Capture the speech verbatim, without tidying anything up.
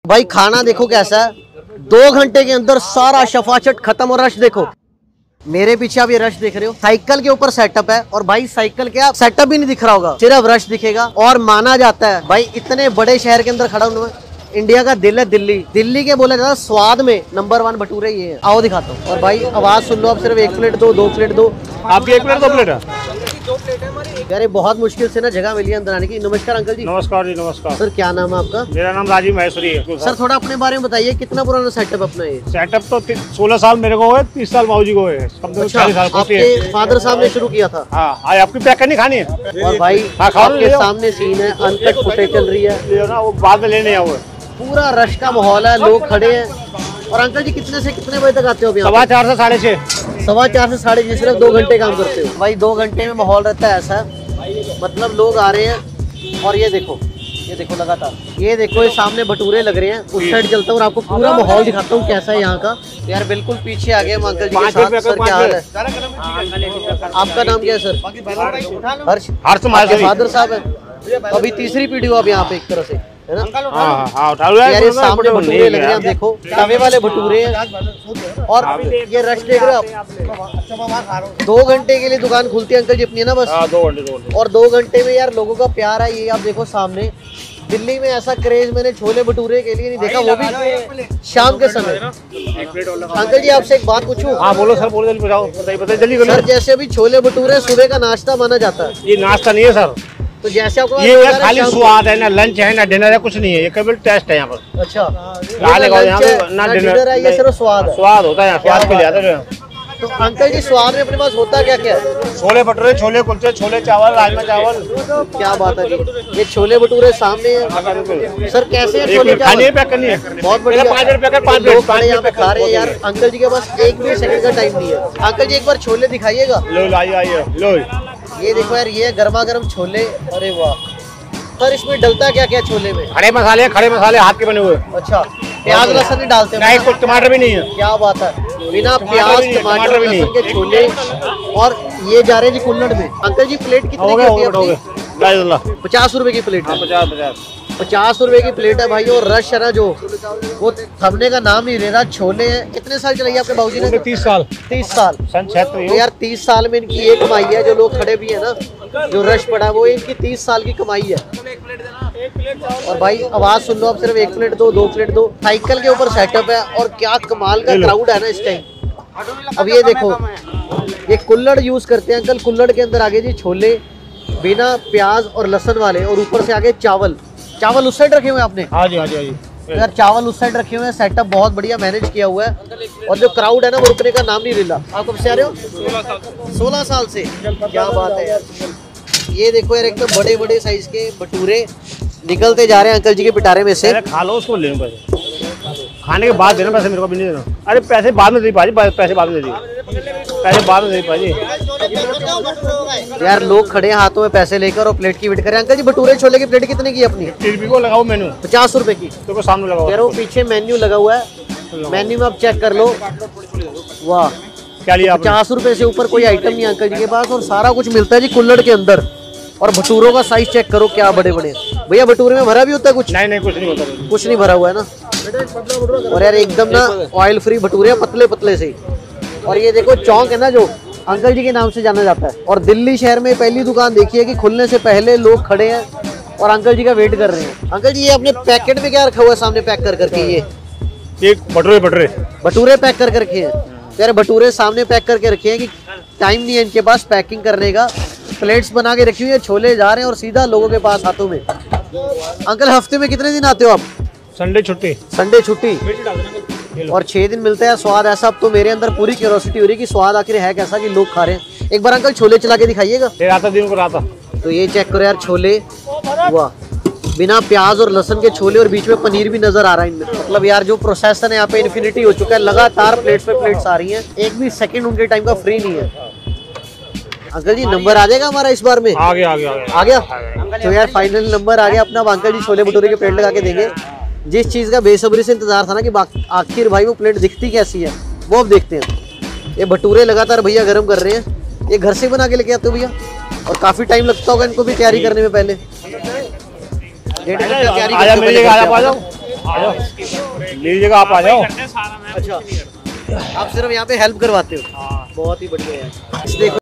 भाई खाना देखो कैसा है, दो घंटे के अंदर सारा शफाचट खत्म। और रश देखो, मेरे पीछे आप ये रश देख रहे हो, साइकिल के ऊपर सेटअप है। और भाई साइकिल के आप सेटअप भी नहीं दिख रहा होगा, सिर्फ रश दिखेगा। और माना जाता है भाई इतने बड़े शहर के अंदर खड़ा हूं, इंडिया का दिल है दिल्ली, दिल्ली के बोला जाता स्वाद में नंबर वन भटूरे ये है। आओ दिखाता हूँ। और भाई आवाज सुन लो, आप सिर्फ एक प्लेट दो, दो प्लेट दो। आपकी एक प्लेट दो प्लेट है? यार बहुत मुश्किल से ना जगह मिली अंदर आने की। नमस्कार अंकल जी। नमस्कार जी नमस्कार। सर क्या नाम है आपका? मेरा नाम राजीव महेश्वरी है। सर थोड़ा अपने बारे में बताइए, कितना पुराना सेटअप अपना ये? सेटअप तो सोलह साल मेरे को है, तीस साल माऊ जी को है। अच्छा, आपके फादर साहब ने शुरू किया था? हाँ, आज आपकी पैक करनी खानी है। और भाई आपके सामने सीन है, अनकट फुटेज चल रही है ना, वो बाद में लेने आओ। पूरा रश का माहौल है, लोग खड़े हैं। और अंकल जी कितने से कितने बजे तक आते हो? सवा चार से साढ़े छः। सवा चार से साढ़े छः, सिर्फ दो घंटे काम करते हो? भाई दो घंटे में माहौल रहता है ऐसा, मतलब लोग आ रहे हैं। और ये देखो, ये देखो लगातार, ये देखो ये सामने भटूरे लग रहे हैं। उस साइड चलता हूँ और आपको पूरा माहौल दिखाता हूँ कैसा है यहाँ का। यार बिल्कुल पीछे आ गए हम अंकल जी के साथ। सर क्या हाल है? आपका नाम क्या है सर? हर्ष। हर्ष फादर साहब है, अभी तीसरी पीढ़ी हो आप यहाँ पे एक तरह से, है ना? हाँ हाँ, यार ये सामने भटूरे लग रहे हैं, देखो तवे वाले भटूरे हैं। और ये रश देख रहे हो आप, दो घंटे के लिए दुकान खुलती है अंकल जी अपनी, है ना? बस दो घंटे दो घंटे और दो घंटे में यार लोगों का प्यार है। ये आप देखो सामने, दिल्ली में ऐसा क्रेज मैंने छोले भटूरे के लिए नहीं देखा, वो भी शाम के समय। अंकल जी आपसे एक बात पूछूं? हाँ बोलो सर, बोलो जल्दी बताओ, बताइए बताइए जल्दी करो। सर जैसे अभी छोले भटूरे सुबह का नाश्ता माना जाता है, ये नाश्ता नहीं है सर। तो जैसे आपको ये है खाली स्वाद है, ना लंच है ना डिनर है, कुछ नहीं है, ये केवल टेस्ट है यहाँ पर। अच्छा, ना डिनर है, ये सिर्फ स्वाद है। स्वाद होता है, स्वाद के लिए आता है। तो अंकल जी स्वाद में अपने पास होता क्या क्या है? छोले भटूरे, छोले कुलचे, छोले चावल, राजमा चावल। क्या बात है जी, ये छोले भटूरे सामने है। सर कैसे है छोले चावल? पैक करनी है, बहुत बढ़िया। पाँच रुपए का पाँच लोग खड़े यहाँ पे खा रहे हैं यार। अंकल जी के पास एक भी सेकंड का टाइम नहीं है। अंकल जी एक बार छोले दिखाइएगा। लो आइए आइए लो, ये देखो यार, ये गर्मा गर्म छोले। अरे वाह सर, इसमें डलता क्या क्या छोले में? खड़े मसाले, खड़े मसाले हाथ के बने हुए। अच्छा, प्याज लहसुन नहीं डालते? नहीं, कुछ टमाटर भी नहीं है। क्या बात है, बिना प्याज टमाटर लहसुन के छोले। और ये जा रहे हैं जी कुल्हड़ में। अंकल जी प्लेट कितने की होती है? पचास रुपए की प्लेट है। पचास पचास पचास रुपए की प्लेट है भाई। और रश है ना जो, वो थमने का नाम नहीं ले रहा। छोले हैं। कितने साल चलाई आपके बाबूजी ने? तीस साल। तीस साल सन छिहत्तर। तो यार तीस साल में इनकी ये कमाई है। जो लोग खड़े भी है ना, जो रश पड़ा है, वो इनकी तीस साल की कमाई है। और भाई आवाज सुन लो, आप सिर्फ एक प्लेट दो, दो प्लेट दो। साइकिल के ऊपर सेटअप है और क्या कमाल का क्राउड है ना इस टाइम। अब ये देखो, ये कुल्हड़ यूज करते हैं अंकल। कुल्हड़ के अंदर आगे जी छोले बिना प्याज और लहसुन वाले, और ऊपर से आगे चावल। चावल उस साइड रखे हुए आपने? हाँ जी हाँ जी हाँ जी। यार चावल उस साइड रखे हुए हैं। सेटअप बहुत बढ़िया मैनेज किया हुआ है। और जो क्राउड है ना, वो रुकने का नाम नहीं ले रहा। आप कब से आ रहे हो? सोलह साल से। क्या बात है यार। ये देखो यार, एकदम बड़े बड़े साइज के भटूरे निकलते जा रहे हैं अंकल जी के पिटारे में से। खा लो उसको, ले लो पैसे। खाने के बाद देना पैसे, मेरे को भी नहीं देना। अरे पैसे बाद में दे पाजी, पैसे बाद में दे दी, पैसे बाद में दे पाजी। यार लोग खड़े हैं हाथों में पैसे लेकर और प्लेट की वेट करें। अंकल जी भटूरे छोले की प्लेट कितने की अपनी? तीस रुपये को लगाओ मेनू, पचास रुपए की। तो सामने लगाओ। कह रहा हूँ पीछे मेन्यू लगा हुआ है, मेन्यू में आप चेक कर लो। वाह, क्या लिया? पचास रुपए से ऊपर कोई आइटम नहीं अंकल जी के पास। और सारा कुछ मिलता है जी कुल्हड़ के अंदर। और भटूरों का साइज चेक करो, क्या बड़े बड़े। भैया भटूरे में भरा भी होता है कुछ? नहीं नहीं, कुछ नहीं होता, कुछ नहीं भरा हुआ है ना। और यार एकदम ना ऑयल फ्री भटूरे, पतले पतले से। और ये देखो चौक है ना, जो अंकल जी के नाम से जाना जाता है। और दिल्ली शहर में पहली दुकान देखी है कि खुलने से पहले लोग खड़े हैं और अंकल जी का वेट कर रहे हैं। अंकल जी ये अपने पैकेट में क्या रखा हुआ है सामने पैक कर करके? ये ये भटूरे भटूरे भटूरे पैक कर करके हैं यार। भटूरे सामने पैक करके रखे हैं कि टाइम नहीं है इनके पास पैकिंग करने का। प्लेट्स बना के रखी हुई है, छोले जा रहे हैं और सीधा लोगों के पास हाथों में। अंकल हफ्ते में कितने दिन आते हो आप? संडे छुट्टी। संडे छुट्टी। और छह दिन मिलते हैं। स्वाद ऐसा, अब तो मेरे अंदर पूरी क्यूरियोसिटी हो रही है कि स्वाद आखिर है कैसा कि लोग खा रहे हैं। एक बार अंकल छोले चला के दिखाइएगा। राता दिन को राता। तो ये चेक करो यार छोले, वाह, बिना प्याज और लहसुन के छोले। और बीच में पनीर भी नजर आ रहा है इनमें। मतलब यार जो प्रोसेस है यहाँ पे इन्फिनिटी हो चुका है। लगातार प्लेट्स पे प्लेट्स आ रही हैं, एक भी सेकंड उनके टाइम का फ्री नहीं है। अंकल जी नंबर आ जाएगा हमारा इस बार में? आ गया आ गया आ गया। तो यार फाइनल नंबर आ गया अपना। अंकल जी छोले भटूरे के प्लेट लगा के देंगे। जिस चीज का बेसब्री से इंतजार था ना कि आखिर भाई वो प्लेट दिखती कैसी है, वो अब देखते हैं। ये भटूरे लगातार भैया गर्म कर रहे हैं। ये घर से बना के लेके आते हो भैया? और काफी टाइम लगता होगा इनको भी तैयारी करने में पहले? डेढ़ घंटे तैयारी करते हो? आ जाओ लीजिएगा, आप आ जाओ। अच्छा, आप सिर्फ यहाँ पे हेल्प करवाते हो? बहुत ही बढ़िया यार। देखो